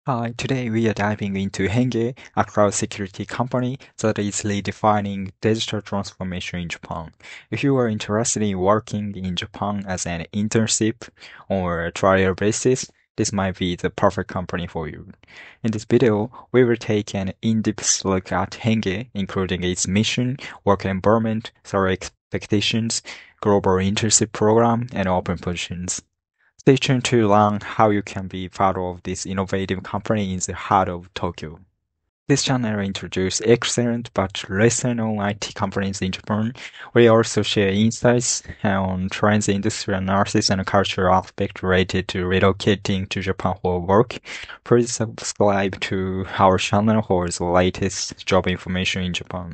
Hi, today we are diving into HENNGE, a cloud security company that is redefining digital transformation in Japan. If you are interested in working in Japan as an internship or a trial basis, this might be the perfect company for you. In this video, we will take an in-depth look at HENNGE, including its mission, work environment, salary expectations, global internship program, and open positions. Stay tuned to learn how you can be part of this innovative company in the heart of Tokyo. This channel introduces excellent but lesser known IT companies in Japan. We also share insights on trends, industry analysis, and cultural aspects related to relocating to Japan for work. Please subscribe to our channel for the latest job information in Japan.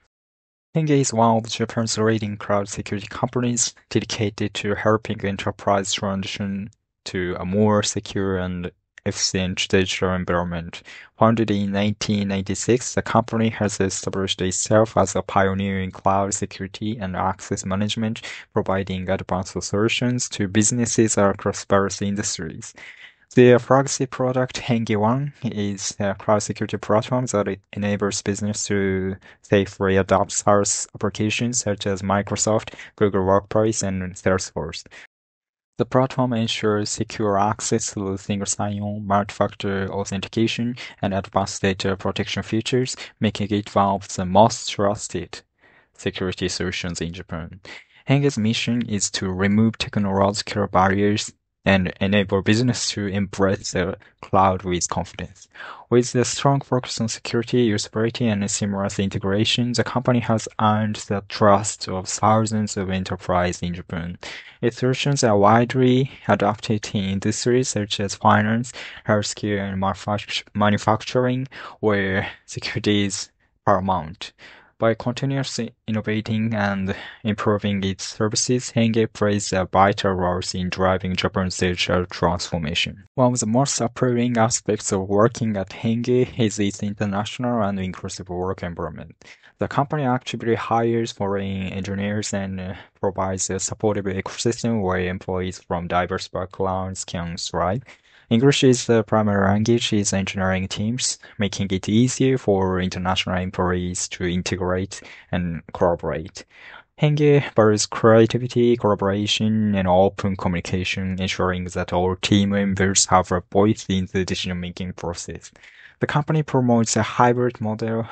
HENNGE is one of Japan's leading cloud security companies dedicated to helping enterprise transition to a more secure and efficient digital environment. Founded in 1996, the company has established itself as a pioneer in cloud security and access management, providing advanced solutions to businesses across various industries. Their flagship product, HENNGE One, is a cloud security platform that enables business to safely adopt SaaS applications such as Microsoft, Google Workplace, and Salesforce. The platform ensures secure access through single sign-on, multi-factor authentication, and advanced data protection features, making it one of the most trusted security solutions in Japan. HENNGE's mission is to remove technological barriers and enable business to embrace the cloud with confidence. With a strong focus on security, usability, and seamless integration, the company has earned the trust of thousands of enterprises in Japan. Its solutions are widely adopted in industries such as finance, healthcare, and manufacturing, where security is paramount. By continuously innovating and improving its services, HENNGE plays a vital role in driving Japan's digital transformation. One of the most appealing aspects of working at HENNGE is its international and inclusive work environment. The company actively hires foreign engineers and provides a supportive ecosystem where employees from diverse backgrounds can thrive. English is the primary language in engineering teams, making it easier for international employees to integrate and collaborate. HENNGE values creativity, collaboration, and open communication, ensuring that all team members have a voice in the decision-making process. The company promotes a hybrid model,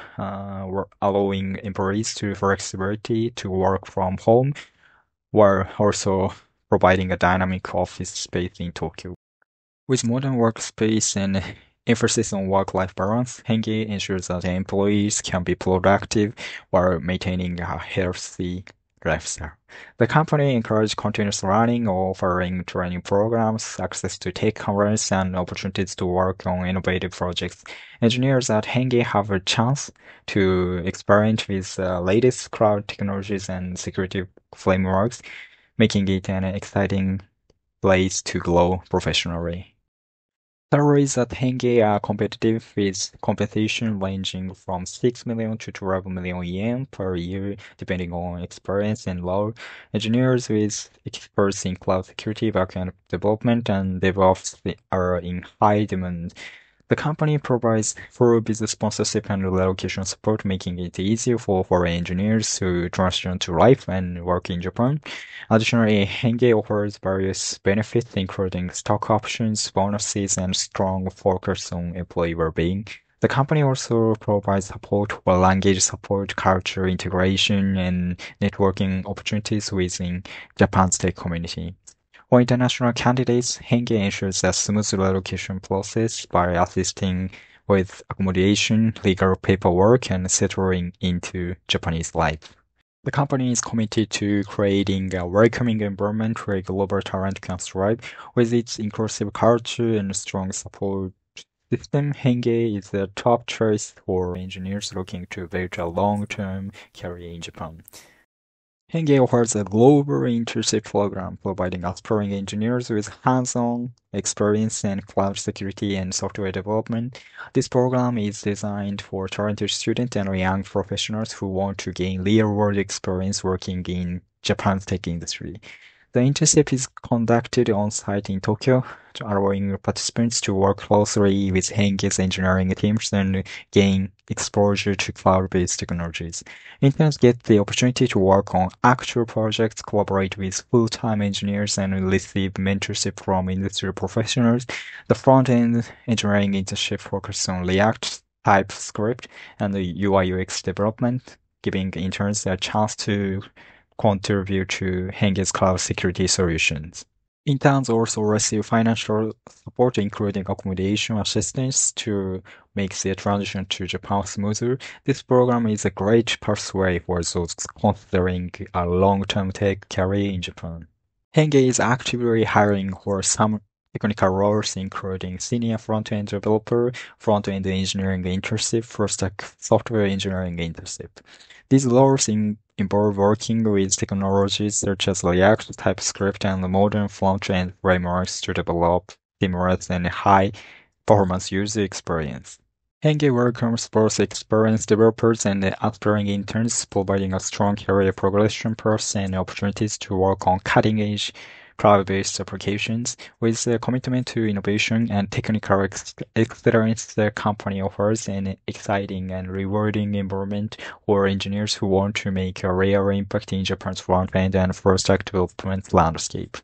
allowing employees to flexibility to work from home, while also providing a dynamic office space in Tokyo. With modern workspace and emphasis on work-life balance, HENNGE ensures that employees can be productive while maintaining a healthy lifestyle. The company encourages continuous learning, offering training programs, access to tech conferences, and opportunities to work on innovative projects. Engineers at HENNGE have a chance to experiment with the latest cloud technologies and security frameworks, making it an exciting place to grow professionally. Salaries at HENNGE are competitive, with compensation ranging from 6 million to 12 million yen per year, depending on experience and role. Engineers with experts in cloud security, backend development, and DevOps are in high demand. The company provides full business sponsorship and relocation support, making it easier for foreign engineers to transition to life and work in Japan. Additionally, HENNGE offers various benefits, including stock options, bonuses, and strong focus on employee well-being. The company also provides support for language support, culture integration, and networking opportunities within Japan's tech community. For international candidates, HENNGE ensures a smooth relocation process by assisting with accommodation, legal paperwork, and settling into Japanese life. The company is committed to creating a welcoming environment where global talent can thrive. With its inclusive culture and strong support system, HENNGE is the top choice for engineers looking to build a long-term career in Japan. HENNGE offers a global internship program, providing aspiring engineers with hands-on experience in cloud security and software development. This program is designed for talented students and young professionals who want to gain real-world experience working in Japan's tech industry. The internship is conducted on-site in Tokyo, allowing participants to work closely with HENNGE's engineering teams and gain exposure to cloud-based technologies. Interns get the opportunity to work on actual projects, collaborate with full-time engineers, and receive mentorship from industry professionals. The front-end engineering internship focuses on React, TypeScript, and UI/UX development, giving interns a chance to contribute to HENNGE's cloud security solutions. Interns also receive financial support, including accommodation assistance, to make the transition to Japan smoother. This program is a great pathway for those considering a long-term tech career in Japan. HENNGE is actively hiring for some technical roles, including senior front-end developer, front-end engineering internship, full-stack software engineering internship. These roles involve working with technologies such as React, TypeScript, and modern front-end frameworks to develop seamless and high-performance user experience. HENNGE welcomes both experienced developers and aspiring interns, providing a strong career progression path and opportunities to work on cutting-edge cloud-based applications. With a commitment to innovation and technical excellence, the company offers an exciting and rewarding environment for engineers who want to make a real impact in Japan's front-end and full-stack development landscape.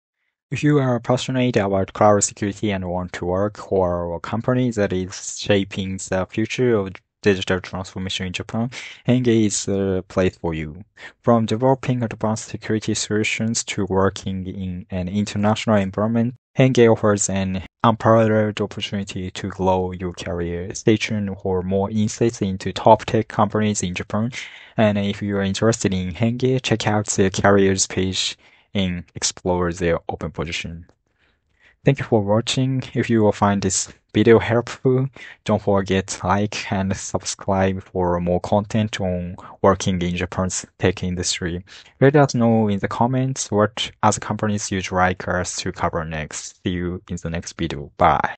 If you are passionate about cloud security and want to work for a company that is shaping the future of digital transformation in Japan, HENNGE is the place for you. From developing advanced security solutions to working in an international environment, HENNGE offers an unparalleled opportunity to grow your career. Stay tuned for more insights into top tech companies in Japan. And if you are interested in HENNGE, check out the careers page and explore their open position. Thank you for watching. If you will find this video helpful, don't forget to like and subscribe for more content on working in Japan's tech industry. Let us know in the comments what other companies you'd like us to cover next. See you in the next video. Bye.